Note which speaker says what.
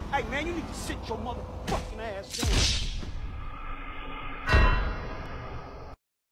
Speaker 1: Hey, man, you need to sit your motherfucking ass down.